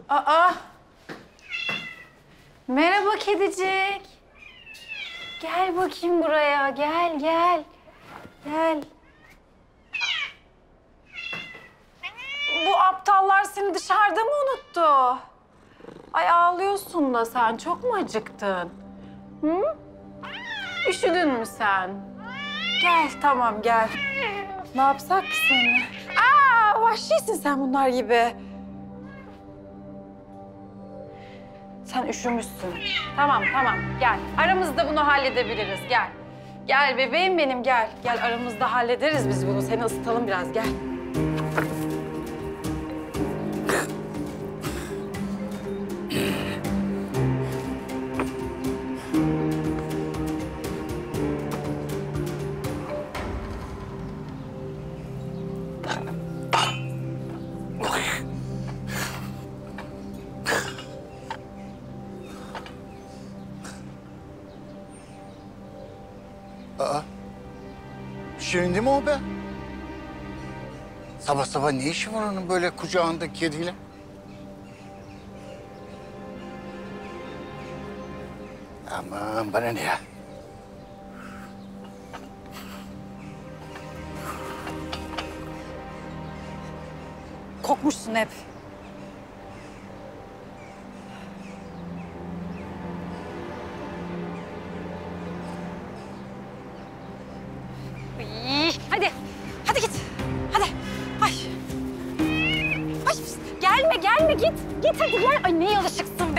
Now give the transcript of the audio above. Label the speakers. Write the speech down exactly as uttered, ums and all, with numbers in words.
Speaker 1: Aa! Merhaba kedicik. Gel bakayım buraya. Gel, gel. Gel. Bu aptallar seni dışarıda mı unuttu? Ay ağlıyorsun da sen. Çok mu acıktın? Hı? Üşüdün mü sen? Gel, tamam gel. Ne yapsak ki seni? Aa, vahşisin sen bunlar gibi. Sen üşümüşsün. Tamam, tamam. Gel. Aramızda bunu halledebiliriz. Gel. Gel bebeğim benim, gel. Gel, aramızda hallederiz biz bunu. Seni ısıtalım biraz, gel.
Speaker 2: Aa, Şirin değil mi o be? Sabah sabah ne işi var onun böyle kucağında kediyle? Aman bana ne ya?
Speaker 1: Kokmuşsun hep. Ay, hadi. Hadi git. Hadi. Ay. Ay, gelme, gelme. Git. Git hadi gel. Ay ne alışıksın